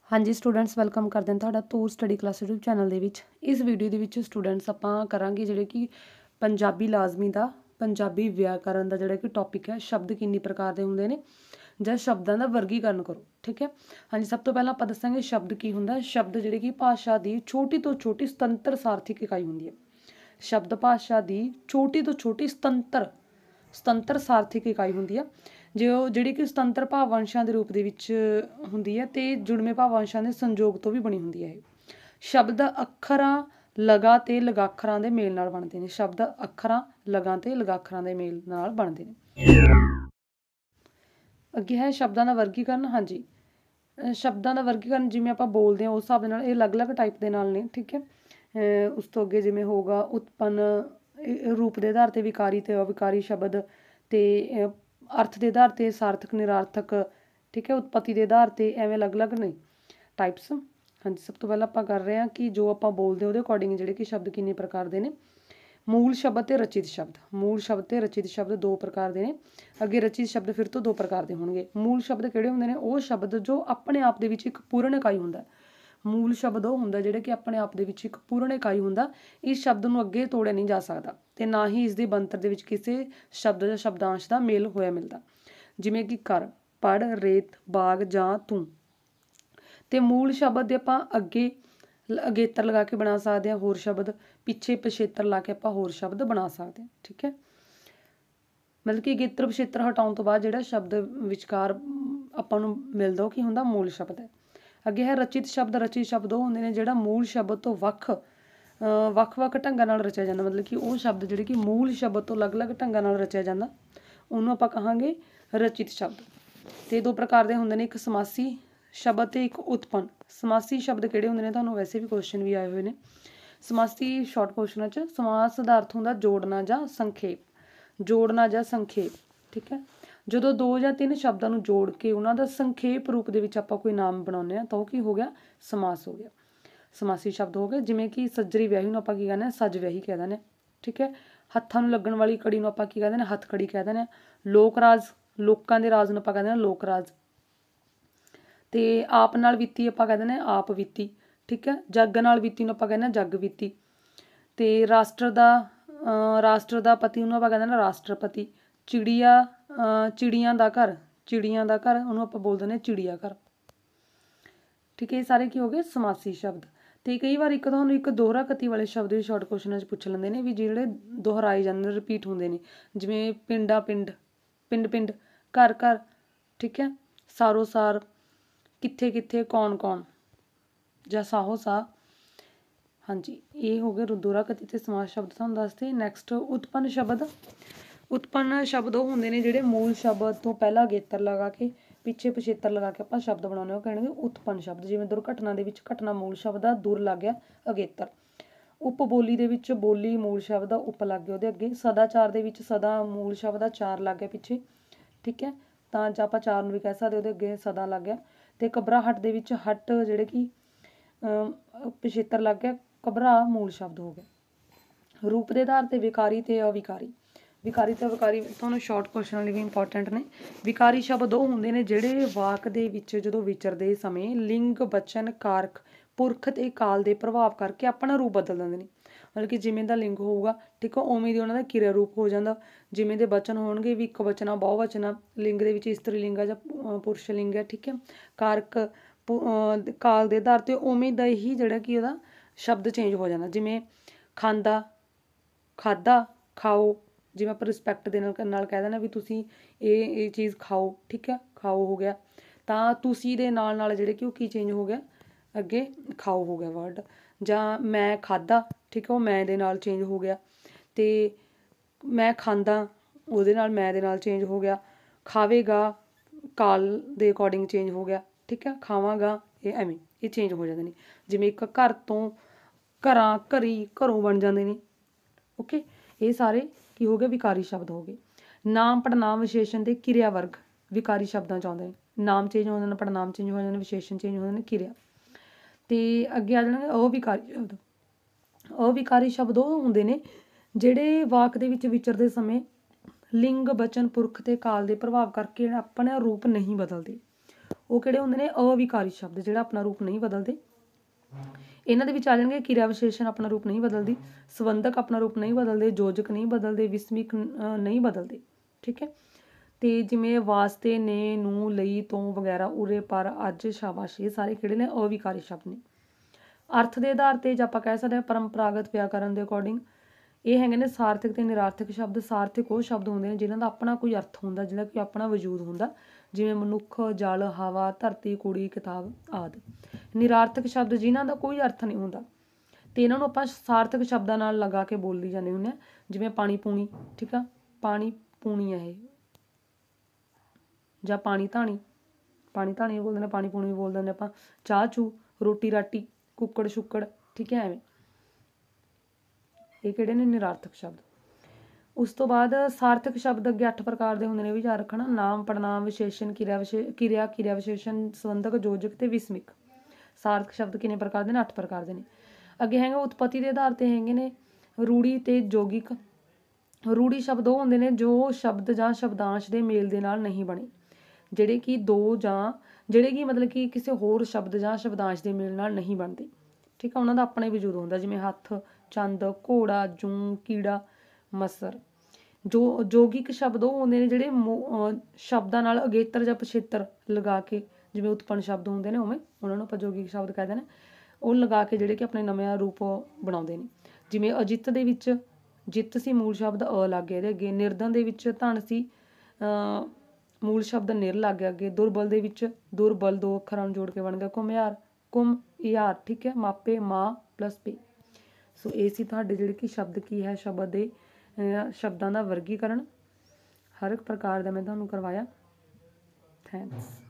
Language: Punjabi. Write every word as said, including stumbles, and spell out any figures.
हाँ जी स्टूडेंट्स वेलकम करते हैं तुहाडा Toor study class YouTube channel दे विच। इस वीडियो दे विच स्टूडेंट्स आपां करांगे जिहड़े कि पंजाबी लाजमी दा पंजाबी व्याकरण दा जिहड़ा कि टॉपिक है शब्द किन्नी प्रकार दे हुंदे ने जां शब्दां दा वर्गीकरण करो। ठीक है हाँ जी, सब तो पहलां आपां दस्सांगे शब्द की हुंदा। शब्द जिहड़े कि भाशा दी छोटी तो छोटी सुतंत्र सार्थिक इकाई हुंदी है। शब्द भाशा दी छोटी तो छोटी सुतंत्र ਸੁਤੰਤਰ ਸਾਰਥਿਕ ਇਕਾਈ ਹੁੰਦੀ ਆ ਜੋ ਜਿਹੜੀ ਕਿ ਸੁਤੰਤਰ ਭਾਵ-ਅੰਸ਼ਾਂ ਦੇ ਰੂਪ ਦੇ ਵਿੱਚ ਹੁੰਦੀ ਹੈ ਤੇ ਜੁੜਵੇਂ ਭਾਵ-ਅੰਸ਼ਾਂ ਦੇ ਸੰਯੋਗ ਤੋਂ ਵੀ ਬਣੀ ਹੁੰਦੀ ਹੈ। ਇਹ ਸ਼ਬਦ ਅੱਖਰਾਂ ਲਗਾ ਤੇ ਲਗਾਖਰਾਂ ਦੇ ਮੇਲ ਨਾਲ ਬਣਦੇ ਨੇ। ਸ਼ਬਦ ਅੱਖਰਾਂ ਲਗਾ ਤੇ ਲਗਾਖਰਾਂ ਦੇ ਮੇਲ ਨਾਲ ਬਣਦੇ ਨੇ। ਅੱਗੇ ਹੈ ਸ਼ਬਦਾਂ ਦਾ ਵਰਗੀਕਰਨ। ਹਾਂਜੀ, ਸ਼ਬਦਾਂ ਦਾ ਵਰਗੀਕਰਨ ਜਿਵੇਂ ਆਪਾਂ ਬੋਲਦੇ ਹਾਂ ਉਸ ਹਿਸਾਬ ਦੇ ਨਾਲ ਇਹ ਅਲੱਗ-ਅਲੱਗ ਟਾਈਪ ਦੇ ਨਾਲ ਨੇ। ਠੀਕ ਹੈ, ਉਸ ਤੋਂ ਅੱਗੇ ਜਿਵੇਂ ਹੋਊਗਾ ਉਤਪੰਨ रूप के आधार पर विकारी ते अविकारी शब्द ते अर्थ के आधार पर सार्थक निरार्थक। ठीक है, उत्पत्ति के आधार पर एवं अलग अलग ने टाइप्स। हाँ जी, सब तो पहले आप कर रहे हैं कि जो आप बोलते हैं वो अकॉर्डिंग जोड़े कि शब्द किन्ने प्रकार के ने। मूल शब्द ते रचित शब्द। मूल शब्द ते रचित शब्द दो प्रकार के ने। अगे रचित शब्द फिर तो दो प्रकार के होंगे। मूल शब्द किहड़े हुंदे ने? वो शब्द जो अपने आप दे विच एक पूर्ण इकाई हुंदा है। मूल शब्द वो हुंदा जिहड़ा कि अपने आप दे विच एक पूर्ण इकाई हुंदा। इस शब्द नूं अगे तोड़िया नहीं जा सकदा ते ना ही इसदी बनतर दे विच किसी शब्द जां शब्दांश दा मेल होया मिलदा। जिवें कि कर, पढ़, रेत, बाग जां तूं। ते मूल शब्द दे आपां अगे अगेतर लगा के बना सकते हैं होर शब्द, पिछे पछेतर ला के आपां होर शब्द बना सकते हैं। ठीक है, मतलब कि अगेतर पछेतर हटाउण तो बाद जिहड़ा शब्द विचकार आपां नूं मिलदा ओह की हुंदा? मूल शब्द है। अगे है रचित शब्द। रचित शब्द वो होंगे ने जिहड़ा मूल शब्द तो वख वख वख ढंगां नाल रचिया जांदा। मतलब कि वो शब्द जिहड़े कि मूल शब्द तो अलग अलग ढंगां नाल रचिया जांदा उहनूं आपां कहांगे रचित शब्द। ते दो प्रकार दे हुंदे ने, एक समासी शब्द ते एक उत्पन्न। समासी शब्द किहड़े हुंदे ने? तुहानूं वैसे भी क्वेश्चन भी आए हुए ने समासी शॉर्ट क्वेश्चनां च। समास दा अर्थ हुंदा जोड़ना जां संखेप। जोड़ना जां संखेप। ठीक है, ਜਦੋਂ ਦੋ ਜਾਂ ਤਿੰਨ ਸ਼ਬਦਾਂ ਨੂੰ ਜੋੜ ਕੇ ਉਹਨਾਂ ਦਾ ਸੰਖੇਪ ਰੂਪ ਦੇ ਵਿੱਚ ਆਪਾਂ ਕੋਈ ਨਾਮ ਬਣਾਉਂਦੇ ਹਾਂ ਤਾਂ ਉਹ ਕੀ ਹੋ ਗਿਆ? ਸਮਾਸ ਹੋ ਗਿਆ। ਸਮਾਸੀ ਸ਼ਬਦ ਹੋ ਗਏ। ਜਿਵੇਂ ਕਿ ਸੱਜਰੀ ਵਿਆਹੀ ਨੂੰ ਆਪਾਂ ਕੀ ਕਹਿੰਦੇ ਹਾਂ? ਸੱਜ ਵਿਆਹੀ ਕਹਿ ਦਿੰਦੇ ਹਾਂ। ਠੀਕ ਹੈ, ਹੱਥਾਂ ਨੂੰ ਲੱਗਣ ਵਾਲੀ ਕੜੀ ਨੂੰ ਆਪਾਂ ਕੀ ਕਹਿੰਦੇ ਹਾਂ? ਹੱਥ ਕੜੀ ਕਹਿ ਦਿੰਦੇ ਹਾਂ। ਲੋਕ ਰਾਜ, ਲੋਕਾਂ ਦੇ ਰਾਜ ਨੂੰ ਆਪਾਂ ਕਹਿੰਦੇ ਹਾਂ ਲੋਕ ਰਾਜ। ਤੇ ਆਪ ਨਾਲ ਬੀਤੀ ਆਪਾਂ ਕਹਿ ਦਿੰਦੇ ਹਾਂ ਆਪ ਬੀਤੀ। ਠੀਕ ਹੈ, ਜੱਗ ਨਾਲ ਬੀਤੀ ਨੂੰ ਆਪਾਂ ਕਹਿੰਦੇ ਹਾਂ ਜੱਗ ਬੀਤੀ। ਤੇ ਰਾਸ਼ਟਰ ਦਾ ਰਾਸ਼ਟਰ ਦਾ ਪਤੀ ਉਹਨੂੰ ਆਪਾਂ ਕਹਿੰਦੇ ਹਾਂ ਰਾਸ਼ਟਰਪਤੀ। ਚਿੜੀਆ चिड़ियां दा घर, चिड़ियां दा घर ਉਹਨੂੰ ਆਪਾਂ ਬੋਲ ਦਿੰਦੇ ਚਿੜੀਆ ਘਰ। ਠੀਕ ਹੈ, ਇਹ ਸਾਰੇ ਕੀ ਹੋ ਗਏ? ਸਮਾਸੀ ਸ਼ਬਦ। ਤੇ ਕਈ ਵਾਰ ਇੱਕ ਤੁਹਾਨੂੰ ਇੱਕ ਦੋਹਰਾ ਕਤੀ ਵਾਲੇ ਸ਼ਬਦ ਵੀ ਸ਼ਾਰਟ ਕੁਐਸਚਨਾਂ 'ਚ ਪੁੱਛ ਲੈਂਦੇ ਨੇ ਵੀ ਜਿਹੜੇ ਦੁਹਰਾਏ ਜਾਂਦੇ, ਰਿਪੀਟ ਹੁੰਦੇ ਨੇ। ਜਿਵੇਂ ਪਿੰਡਾ ਪਿੰਡ, ਪਿੰਡ ਪਿੰਡ, ਘਰ ਘਰ। ਠੀਕ ਹੈ, ਸਾਰੋ ਸਾਰ, ਕਿੱਥੇ ਕਿੱਥੇ, ਕੌਣ ਕੌਣ ਜਾਂ ਸਾਹੋ ਸਾਹ। ਹਾਂਜੀ, ਇਹ ਹੋ ਗਏ ਦੋਹਰਾ ਕਤੀ ਤੇ ਸਮਾਸ ਸ਼ਬਦ ਤੁਹਾਨੂੰ ਦੱਸਦੇ। ਨੈਕਸਟ ਉਤਪੰਨ ਸ਼ਬਦ। ਉਤਪੰਨ ਸ਼ਬਦ ਉਹ ਹੁੰਦੇ ਨੇ ਜਿਹੜੇ ਮੂਲ ਸ਼ਬਦ ਤੋਂ ਪਹਿਲਾਂ ਅਗੇਤਰ ਲਗਾ ਕੇ ਪਿੱਛੇ ਪਛੇਤਰ ਲਗਾ ਕੇ ਆਪਾਂ ਸ਼ਬਦ ਬਣਾਉਂਦੇ ਹਾਂ ਉਹ ਕਹਿਣਗੇ ਉਤਪੰਨ ਸ਼ਬਦ। ਜਿਵੇਂ ਦੁਰਘਟਨਾ ਦੇ ਵਿੱਚ ਘਟਨਾ ਮੂਲ ਸ਼ਬਦ ਆ, ਦੁਰ ਲੱਗ ਗਿਆ ਅਗੇਤਰ। ਉਪ ਬੋਲੀ ਦੇ ਵਿੱਚ ਬੋਲੀ ਮੂਲ ਸ਼ਬਦ ਆ, ਉਪ ਲੱਗ ਗਿਆ ਉਹਦੇ ਅੱਗੇ। ਸਦਾਚਾਰ ਦੇ ਵਿੱਚ ਸਦਾ ਮੂਲ ਸ਼ਬਦ ਆ, ਚਾਰ ਲੱਗ ਗਿਆ ਪਿੱਛੇ। ਠੀਕ ਹੈ, ਤਾਂ ਜਾਂ ਆਪਾਂ ਚਾਰ ਨੂੰ ਵੀ ਕਹਿ ਸਕਦੇ, ਉਹਦੇ ਅੱਗੇ ਸਦਾ ਲੱਗ ਗਿਆ। ਤੇ ਘਬਰਾਹਟ ਦੇ ਵਿੱਚ ਹਟ ਜਿਹੜੇ ਕਿ ਪਛੇਤਰ ਲੱਗ ਗਿਆ, ਘਬਰਾ ਮੂਲ ਸ਼ਬਦ ਹੋ ਗਿਆ। ਰੂਪ ਦੇ ਆਧਾਰ ਤੇ ਵਿਕਾਰੀ ਤੇ ਅਵਿਕਾਰੀ। ਵਿਕਾਰੀ ਤੇ ਵਿਕਾਰੀ ਤੁਹਾਨੂੰ ਸ਼ਾਰਟ ਕੁਐਸਚਨ ਲਈ ਵੀ ਇੰਪੋਰਟੈਂਟ ਨੇ। ਵਿਕਾਰੀ ਸ਼ਬਦ ਉਹ ਹੁੰਦੇ ਨੇ ਜਿਹੜੇ ਵਾਕ ਦੇ ਵਿੱਚ ਜਦੋਂ ਵਿਚਰਦੇ ਸਮੇਂ ਲਿੰਗ, ਬਚਨ, ਕਾਰਕ, ਪੁਰਖ ਤੇ ਕਾਲ ਦੇ ਪ੍ਰਭਾਵ ਕਰਕੇ ਆਪਣਾ ਰੂਪ ਬਦਲ ਦਿੰਦੇ ਨੇ। ਮਤਲਬ ਕਿ ਜਿਵੇਂ ਦਾ ਲਿੰਗ ਹੋਊਗਾ, ਠੀਕ ਹੈ, ਉਵੇਂ ਦੀ ਉਹਨਾਂ ਦਾ ਕਿਰਿਆ ਰੂਪ ਹੋ ਜਾਂਦਾ। ਜਿਵੇਂ ਦੇ ਬਚਨ ਹੋਣਗੇ ਵੀ ਇੱਕ ਵਚਨ ਆ, ਬਹੁ ਵਚਨ ਆ, ਲਿੰਗ ਦੇ ਵਿੱਚ ਇਸਤਰੀ ਲਿੰਗ ਆ ਜਾਂ ਪੁਰਸ਼ ਲਿੰਗ ਹੈ। ਠੀਕ ਹੈ, ਕਾਰਕ ਕਾਲ ਦੇ ਆਧਾਰ 'ਤੇ ਉਵੇਂ ਦਾ ਹੀ ਜਿਹੜਾ ਕਿ ਉਹਦਾ ਸ਼ਬਦ ਚੇਂਜ ਹੋ ਜਾਂਦਾ। ਜਿਵੇਂ ਖਾਂਦਾ, ਖਾਧਾ, ਖਾਓ। ਜਿਵੇਂ ਆਪਾਂ ਰਿਸਪੈਕਟ ਦੇ ਨਾਲ ਨਾਲ ਕਹਿ ਦਿੰਦੇ ਵੀ ਤੁਸੀਂ ਇਹ ਇਹ ਚੀਜ਼ ਖਾਓ। ਠੀਕ ਹੈ, ਖਾਓ ਹੋ ਗਿਆ। ਤਾਂ ਤੁਸੀਂ ਦੇ ਨਾਲ ਨਾਲ ਜਿਹੜੇ ਕਿ ਉਹ ਕੀ ਚੇਂਜ ਹੋ ਗਿਆ? ਅੱਗੇ ਖਾਓ ਹੋ ਗਿਆ ਵਰਡ। ਜਾਂ ਮੈਂ ਖਾਧਾ, ਠੀਕ ਹੈ, ਉਹ ਮੈਂ ਦੇ ਨਾਲ ਚੇਂਜ ਹੋ ਗਿਆ। ਅਤੇ ਮੈਂ ਖਾਂਦਾ, ਉਹਦੇ ਨਾਲ ਮੈਂ ਦੇ ਨਾਲ ਚੇਂਜ ਹੋ ਗਿਆ। ਖਾਵੇਗਾ ਕਾਲ ਦੇ ਅਕੋਰਡਿੰਗ ਚੇਂਜ ਹੋ ਗਿਆ। ਠੀਕ ਹੈ, ਖਾਵਾਂਗਾ, ਇਹ ਐਵੇਂ ਇਹ ਚੇਂਜ ਹੋ ਜਾਂਦੇ ਨੇ। ਜਿਵੇਂ ਇੱਕ ਘਰ ਤੋਂ ਘਰਾਂ, ਘਰੀ, ਘਰੋਂ ਬਣ ਜਾਂਦੇ ਨੇ। ਓਕੇ, ਇਹ ਸਾਰੇ ਕੀ ਹੋ ਗਏ? ਵਿਕਾਰੀ ਸ਼ਬਦ ਹੋ ਗਏ। ਨਾਮ, ਪੜਨਾਮ, ਵਿਸ਼ੇਸ਼ਣ ਤੇ ਕਿਰਿਆ ਵਰਗ ਵਿਕਾਰੀ ਸ਼ਬਦਾਂ 'ਚ ਆਉਂਦੇ ਨੇ। ਨਾਮ ਚੇਂਜ ਹੋ ਜਾਂਦੇ ਨੇ, ਪੜਨਾਮ ਚੇਂਜ ਹੋ ਜਾਂਦੇ ਨੇ, ਵਿਸ਼ੇਸ਼ਣ ਚੇਂਜ ਹੋ ਜਾਂਦੇ ਨੇ, ਕਿਰਿਆ। ਤੇ ਅੱਗੇ ਆ ਜਾਣਗੇ ਅਵਿਕਾਰੀ ਸ਼ਬਦ। ਅਵਿਕਾਰੀ ਸ਼ਬਦ ਉਹ ਹੁੰਦੇ ਨੇ ਜਿਹੜੇ ਵਾਕ ਦੇ ਵਿੱਚ ਵਿਚਰਦੇ ਸਮੇਂ ਲਿੰਗ, ਬਚਨ, ਪੁਰਖ ਤੇ ਕਾਲ ਦੇ ਪ੍ਰਭਾਵ ਕਰਕੇ ਆਪਣਾ ਰੂਪ ਨਹੀਂ ਬਦਲਦੇ। ਉਹ ਕਿਹੜੇ ਹੁੰਦੇ ਨੇ? ਅਵਿਕਾਰੀ ਸ਼ਬਦ, ਜਿਹੜਾ ਆਪਣਾ ਰੂਪ ਨਹੀਂ ਬਦਲਦੇ। ਇਹਨਾਂ ਦੇ ਵਿੱਚ ਆ ਜਾਣਗੇ ਕਿਰਿਆ ਵਿਸ਼ੇਸ਼ਣ ਆਪਣਾ ਰੂਪ ਨਹੀਂ ਬਦਲਦੀ, ਸੰਬੰਧਕ ਆਪਣਾ ਰੂਪ ਨਹੀਂ ਬਦਲਦੇ, ਯੋਜਕ ਨਹੀਂ ਬਦਲਦੇ, ਵਿਸਮਿਕ ਨਹੀਂ ਬਦਲਦੇ। ਠੀਕ ਹੈ। ਤੇ ਜਿਵੇਂ ਵਾਸਤੇ, ਨੇ, ਨੂੰ, ਲਈ, ਤੋਂ ਵਗੈਰਾ, ਉਰੇ, ਪਰ, ਅੱਜ, ਸ਼ਾਬਾਸ਼, ਇਹ ਸਾਰੇ ਕਿਹੜੇ ਨੇ? ਅਵਿਕਾਰੀ ਸ਼ਬਦ ਨੇ। ਅਰਥ ਦੇ ਆਧਾਰ ਤੇ ਜੇ ਆਪਾਂ ਕਹਿ ਸਕਦੇ ਹਾਂ ਪਰੰਪਰਾਗਤ ਵਿਆਕਰਨ ਦੇ ਅਕੋਰਡਿੰਗ ਇਹ ਹੈਗੇ ਨੇ ਸਾਰਥਕ ਤੇ ਨਿਰਾਰਥਕ ਸ਼ਬਦ। ਸਾਰਥਕ ਉਹ ਸ਼ਬਦ ਹੁੰਦੇ ਨੇ ਜਿਨ੍ਹਾਂ ਦਾ ਆਪਣਾ ਕੋਈ ਅਰਥ ਹੁੰਦਾ, ਜਿਹਦਾ ਕੋਈ ਆਪਣਾ ਵਜੂਦ ਹੁੰਦਾ, ਜਿਵੇਂ ਮਨੁੱਖ, ਜਲ, ਹਵਾ, ਧਰਤੀ, ਕੁੜੀ, ਕਿਤਾਬ ਆਦਿ। ਨਿਰਾਰਥਕ ਸ਼ਬਦ ਜਿਨ੍ਹਾਂ ਦਾ ਕੋਈ ਅਰਥ ਨਹੀਂ ਹੁੰਦਾ ਤੇ ਇਹਨਾਂ ਨੂੰ ਆਪਾਂ ਸਾਰਥਕ ਸ਼ਬਦਾਂ ਨਾਲ ਲਗਾ ਕੇ ਬੋਲੀ ਜਾਂਦੇ ਹੁੰਦੇ ਹਾਂ, ਜਿਵੇਂ ਪਾਣੀ ਪੂਣੀ। ਠੀਕ ਆ, ਪਾਣੀ ਪੂਣੀ ਹੈ ਇਹ, ਜਾਂ ਪਾਣੀ ਧਾਣੀ, ਪਾਣੀ ਧਾਣੀ ਬੋਲਦੇ ਨੇ, ਪਾਣੀ ਪੂਣੀ ਬੋਲ ਦਿੰਦੇ ਆਪਾਂ। ਚਾਹ ਚੂ, ਰੋਟੀ ਰਾਟੀ, ਕੁੱਕੜ ਸ਼ੁੱਕੜ। ਠੀਕ ਹੈ, ਐਵੇਂ ਇਹ ਕਿਹੜੇ ਨੇ? ਨਿਰਾਰਥਕ ਸ਼ਬਦ। ਉਸ ਤੋਂ ਬਾਅਦ ਸਾਰਥਕ ਸ਼ਬਦ ਅੱਗੇ ਅੱਠ ਪ੍ਰਕਾਰ ਦੇ ਹੁੰਦੇ ਨੇ, ਇਹ ਵੀ ਯਾਦ ਰੱਖਣਾ। ਨਾਮ, ਪੜਨਾਮ, ਵਿਸ਼ੇਸ਼ਣ, ਕਿਰਿਆ ਵਿਸ਼ੇ ਕਿਰਿਆ ਕਿਰਿਆ ਵਿਸ਼ੇਸ਼ਣ, ਸੰਬੰਧਕ, ਯੋਜਕ ਤੇ ਵਿਸਮਿਕ। ਸਾਰਥਕ ਸ਼ਬਦ ਕਿੰਨੇ ਪ੍ਰਕਾਰ ਦੇ ਨੇ? ਅੱਠ ਪ੍ਰਕਾਰ ਦੇ ਨੇ। ਅੱਗੇ ਹੈਗੇ ਉਤਪਤੀ ਦੇ ਆਧਾਰ ਤੇ ਹੈਗੇ ਨੇ ਰੂੜੀ ਤੇ ਯੋਗਿਕ। ਰੂੜੀ ਸ਼ਬਦ ਉਹ ਹੁੰਦੇ ਨੇ ਜੋ ਸ਼ਬਦ ਜਾਂ ਸ਼ਬਦਾਂਸ਼ ਦੇ ਮੇਲ ਦੇ ਨਾਲ ਨਹੀਂ ਬਣੇ, ਜਿਹੜੇ ਕਿ ਦੋ ਜਾਂ ਜਿਹੜੇ ਕਿ ਮਤਲਬ ਕਿ ਕਿਸੇ ਹੋਰ ਸ਼ਬਦ ਜਾਂ ਸ਼ਬਦਾਂਸ਼ ਦੇ ਮੇਲ ਨਾਲ ਨਹੀਂ ਬਣਦੇ। ਠੀਕ ਆ, ਉਹਨਾਂ ਦਾ ਆਪਣਾ ਹੀ ਵਜੂਦ ਹੁੰਦਾ, ਜਿਵੇਂ ਹੱਥ, ਚੰਦ, ਘੋੜਾ, ਜੂੰ, ਕੀੜਾ, ਮਸਰ। ਜੋ ਯੋਗਿਕ ਸ਼ਬਦ ਉਹ ਹੁੰਦੇ ਨੇ ਜਿਹੜੇ ਸ਼ਬਦਾਂ ਨਾਲ ਅਗੇਤਰ ਜਾਂ ਪਿਛੇਤਰ ਲਗਾ ਕੇ, ਜਿਵੇਂ ਉਤਪੰਨ ਸ਼ਬਦ ਹੁੰਦੇ ਨੇ ਉਵੇਂ ਉਹਨਾਂ ਨੂੰ ਆਪਾਂ ਯੋਗਿਕ ਸ਼ਬਦ ਕਹਿੰਦੇ ਨੇ, ਉਹ ਲਗਾ ਕੇ ਜਿਹੜੇ ਕਿ ਆਪਣੇ ਨਵਾਂ ਰੂਪ ਬਣਾਉਂਦੇ ਨੇ। ਜਿਵੇਂ ਅਜਿੱਤ ਦੇ ਵਿੱਚ ਜਿੱਤ ਸੀ ਮੂਲ ਸ਼ਬਦ ਅ ਲੱਗ ਗਿਆ ਇਹਦੇ ਅੱਗੇ। ਨਿਰਧਨ ਦੇ ਵਿੱਚ ਧਨ ਸੀ, ਮੂਲ ਸ਼ਬਦ ਨਿਰ ਲੱਗ ਗਿਆ ਅੱਗੇ। ਦੁਰਬਲ ਦੇ ਵਿੱਚ ਦੁਰਬਲ ਦੋ ਅੱਖਰਾਂ ਨੂੰ ਜੋੜ ਕੇ ਬਣ ਗਿਆ ਘੁਮਿਆਰ, ਕੁਮ ਯਾਰ। ਠੀਕ ਹੈ, ਮਾਪੇ, ਮਾਂ ਪਲੱਸ ਪੇ। ਸੋ ਇਹ ਸੀ ਤੁਹਾਡੇ ਜਿਹੜੇ ਕਿ ਸ਼ਬਦ ਕੀ ਹੈ, ਸ਼ਬਦ ਦੇ ਸ਼ਬਦਾਂ ਦਾ ਵਰਗੀਕਰਨ ਹਰ ਇੱਕ ਪ੍ਰਕਾਰ ਦਾ ਮੈਂ ਤੁਹਾਨੂੰ ਕਰਵਾਇਆ। ਥੈਂਕਸ।